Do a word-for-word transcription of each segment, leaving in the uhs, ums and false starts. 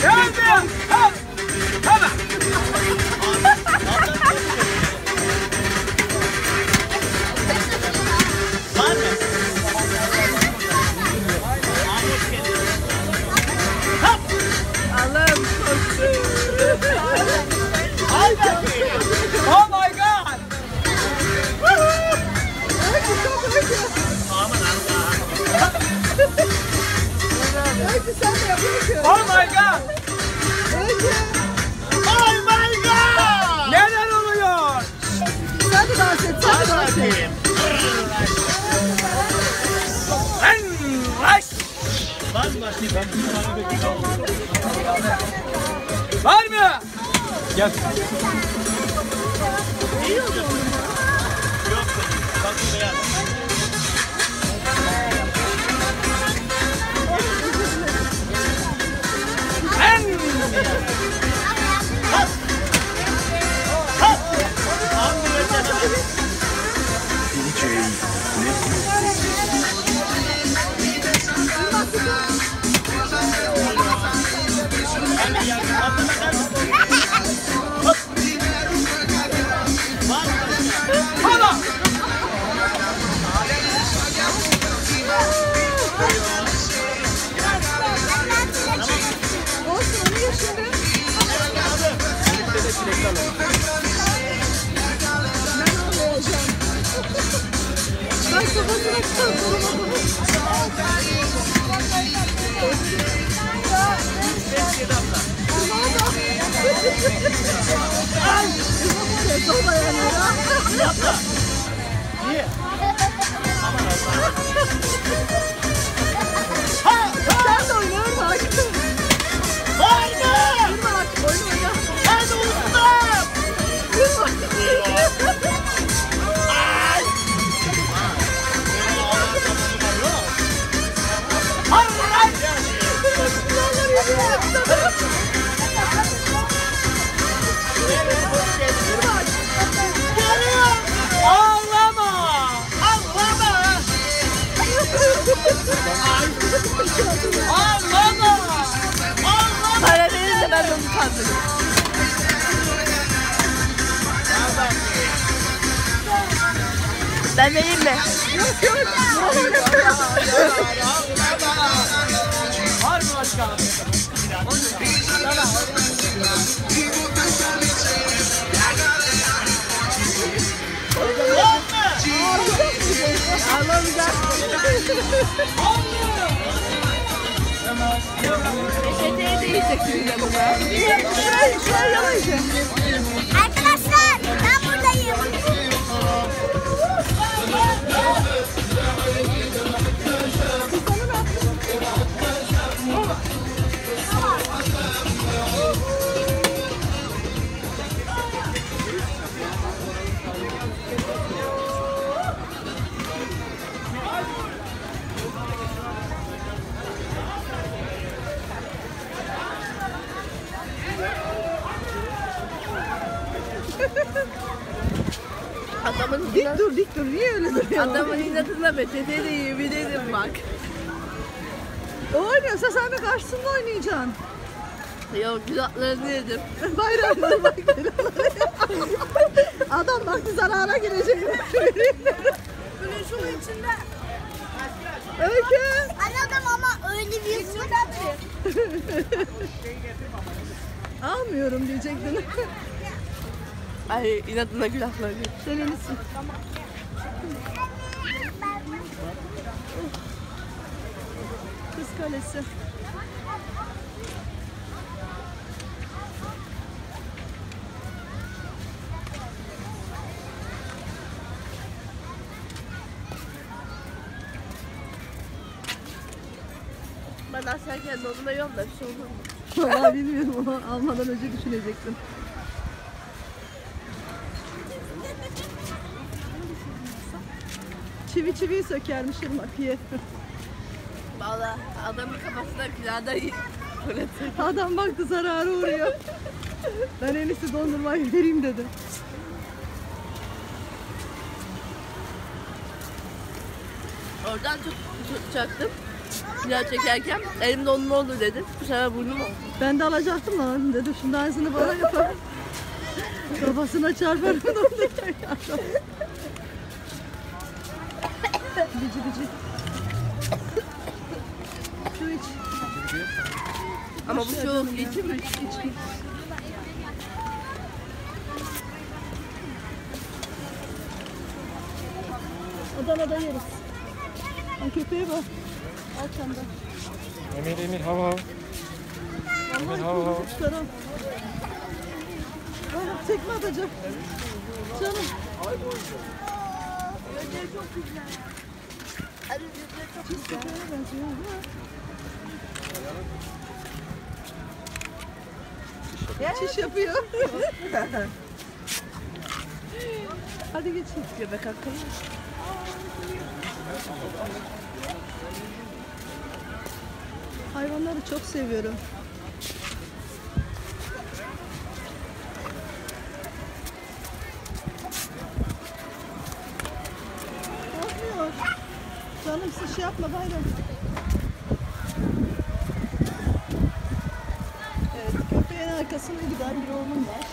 Geldim. Hop. Hemen. Var mı? Allah'ım korktum. Al bakayım. Oh my god. Aman Allah. Öykü sen de yapıyorsun. Oh my god. Öykü. Oh my god. Neler oluyor? Sen de dans et. Sen de dans et. Bakayım. En baş. Var mı başlayayım? Ben bir tane bekliyorum. Var mı? Gel. İyi oldu. Yok. Bak bu beyaz. En. Hala. Olsun onu ye şimdi. Ben ağlayacağım. Ben kafasına çıkartalım. Ay! Sola yanıyor. Niye? Sen de oyna bak. Var mı? Oyna bak. Oyna oyna. Hadi ustam. Ay. Ağlama. Ağlama. Ağlama. Para verirse ben de onu kandırırım. Ben vereyim mi? Yok yok. Var mı başka? Ağlamayacak. Peçeteye değecek şimdi yanına. Şuraya, şuraya yalayacak. Arkadaşlar ben buradayım. Adamın dik dur dik dur. Niye öyle duruyor? Adamın inatına peçeteye de yiyebilirim bak. O oynuyorsa sen de karşısında oynayacaksın. Yok güzellerini yedim. Bayramları bak. Adam baktı zarara girecek. Böyle şunun içinde. Öykü. Anladım ama öyle bir yüzüne ki. Almıyorum diyecektin. Ay inatına külahlar. Sen en iyisi. Kız Kalesi. Ben askerken donuna yiyorum da bir şey olur mu? Vallahi bilmiyorum ama almadan önce düşünecektim. Çivi çiviyi sökermiş Irmak ye. Valla adamın kafasına külahda fırlatır. Adam baktı zarara uğruyor. Ben en iyisi dondurmayı vereyim dedim. Oradan tut, tutacaktım. Video çekerken elim donma olur dedim. Bu sefer burnum oldu. Ben de alacaktım lan dedim şunun aynısını bana yapar. Kafasına çarpar mı onu? Bici bici. Şu iç. Ama bu soğuk geçirmiş. Adana'da yeriz. Ay köpeğe bak. Al çanda. Emir Emir hava hava. Emir hava hava. Kuşlara. Ay, tekme atacak. Canım. Çiz köpeğe benziyor. Ha? Çiş yapıyor. Hadi geç. Göbek hakkı. Hayvanları çok seviyorum. Korkmuyor. Canım siz şey yapma bayram. Evet, köpeğin arkasına giden bir oğlum var.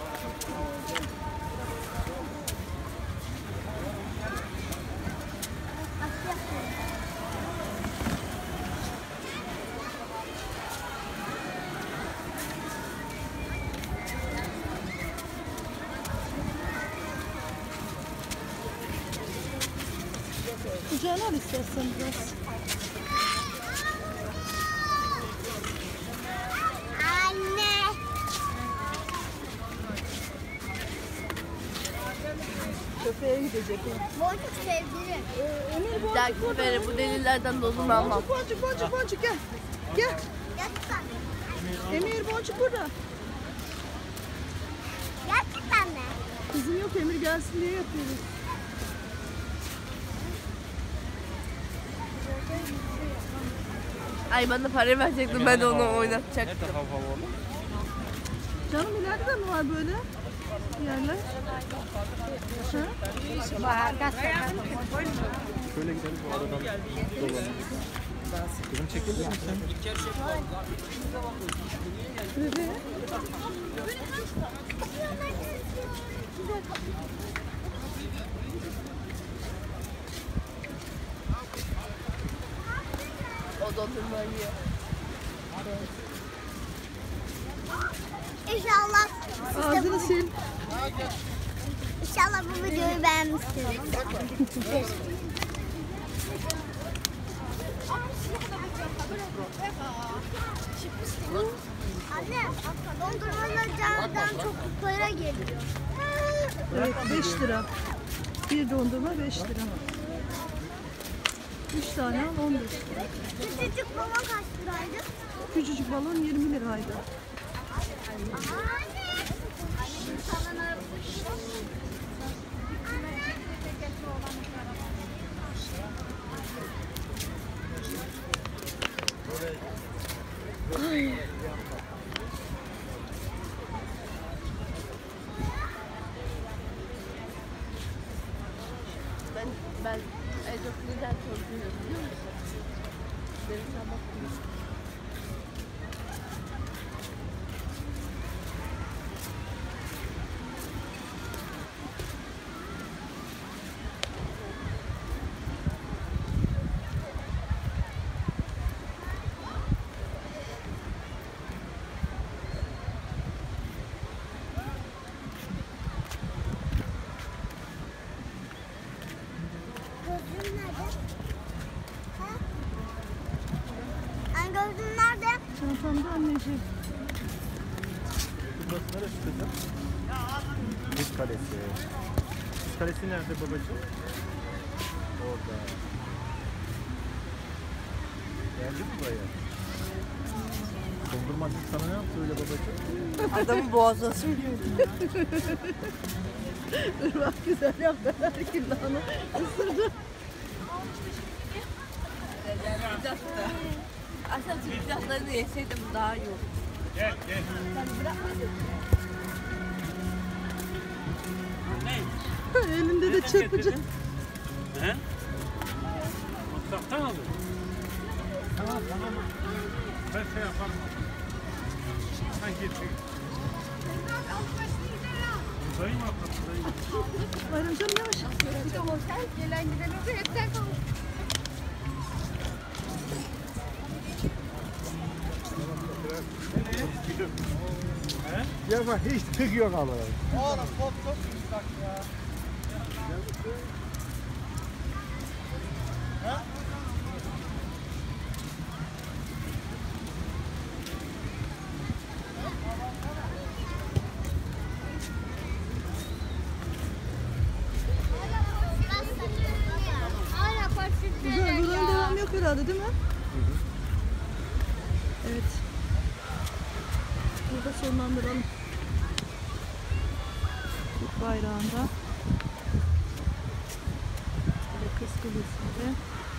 Kucağına al istersen biraz. Anne. Köpeğe gidecek o. Boncuk sevdirir. Emir Bir boncuk dahaki burada. sefere bu delillerden dozunu almam. Boncuk boncuk boncuk gel. Gel. Gerçekten. Emir boncuk burada. Gerçekten mi? Kızım yok Emir gelsin diye yapıyoruz. Ay bana para verecektim ben de onu oynatacaktım. Nerede hava hava oğlum? Canım ileride de mi var böyle yerler? Ha? Şöyle gidelim bu aradan dolanalım. Kızım çekilir misin? Bebeğe. O dondurma yiyor. İnşallah. Ağzını sil. İnşallah bu videoyu beğenmişsiniz. Anne, dondurmalardan çok para geliyor. Evet beş lira. Bir dondurma beş lira. Üç tane al on beş lira. Küçücük balon kaç liraydı? Küçücük balon yirmi liraydı. Anne. Ay. Ben, ben en çok neden korkuyorum biliyor musun? Benim sabah Gözlüğün nerede? Ha? Anne gözlüğün nerede? Çantamda anneciğim. Burası neresi kızım? Kız Kalesi. Kız Kalesi nerede babacığım? Orada. Geldin mi buraya? Dondurmacı sana ne yaptı öyle babacığım? adamı boğazına söylüyor. Irmak güzel yaptı. Her gün onu ısırdı. Aslında sıcaklarını yeseydim daha iyi olur. Gel gel. Elinde de çırpıcı. He? Mutfaktan aldın. Tamam tamam. Ben şey yaparım. Sen git. Buradayım abla, buradayım. Bayramcan yavaş. Gelen giden oluyor. Hepten kalır. Ya bak hiç tık yok ama. Oğlum top çok ıslak ya. Hala Güzel, parçası buradan devam yok herhalde değil mi? Evet. Burada sonlandıralım. Türk bayrağında. Böyle Kız Kulesi'nde.